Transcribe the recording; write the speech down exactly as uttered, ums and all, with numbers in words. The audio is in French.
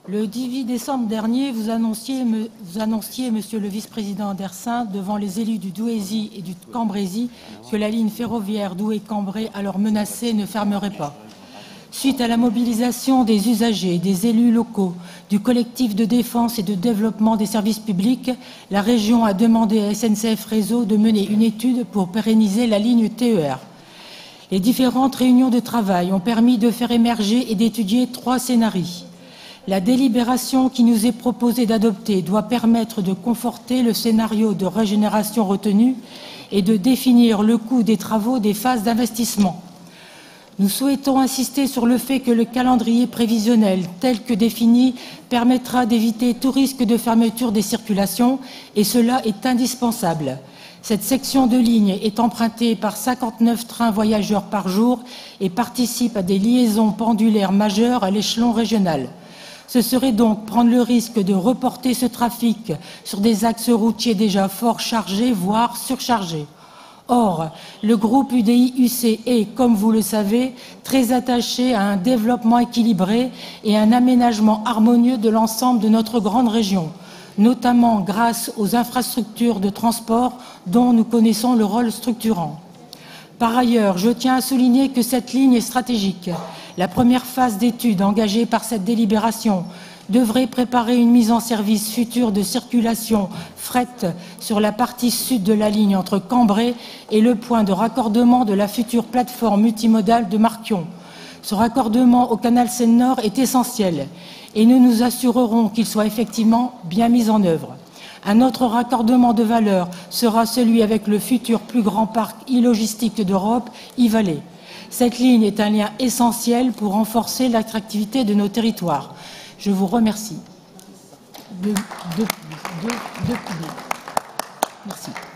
Le dix-huit décembre dernier, vous annonciez, vous annonciez, Monsieur le vice-président Dersin, devant les élus du Douaisis et du Cambrésis, que la ligne ferroviaire Douai-Cambrai, alors menacée, ne fermerait pas. Suite à la mobilisation des usagers, des élus locaux, du collectif de défense et de développement des services publics, la région a demandé à S N C F Réseau de mener une étude pour pérenniser la ligne T E R. Les différentes réunions de travail ont permis de faire émerger et d'étudier trois scénarios. La délibération qui nous est proposée d'adopter doit permettre de conforter le scénario de régénération retenu et de définir le coût des travaux des phases d'investissement. Nous souhaitons insister sur le fait que le calendrier prévisionnel tel que défini permettra d'éviter tout risque de fermeture des circulations et cela est indispensable. Cette section de ligne est empruntée par cinquante-neuf trains voyageurs par jour et participe à des liaisons pendulaires majeures à l'échelon régional. Ce serait donc prendre le risque de reporter ce trafic sur des axes routiers déjà fort chargés, voire surchargés. Or, le groupe U D I U C est, comme vous le savez, très attaché à un développement équilibré et un aménagement harmonieux de l'ensemble de notre grande région, notamment grâce aux infrastructures de transport dont nous connaissons le rôle structurant. Par ailleurs, je tiens à souligner que cette ligne est stratégique. La première phase d'étude engagée par cette délibération devrait préparer une mise en service future de circulation fret sur la partie sud de la ligne entre Cambrai et le point de raccordement de la future plateforme multimodale de Marquion. Ce raccordement au canal Seine-Nord est essentiel et nous nous assurerons qu'il soit effectivement bien mis en œuvre. Un autre raccordement de valeur sera celui avec le futur plus grand parc e-logistique d'Europe, e-Valley. Cette ligne est un lien essentiel pour renforcer l'attractivité de nos territoires. Je vous remercie. De, de, de, de... Merci.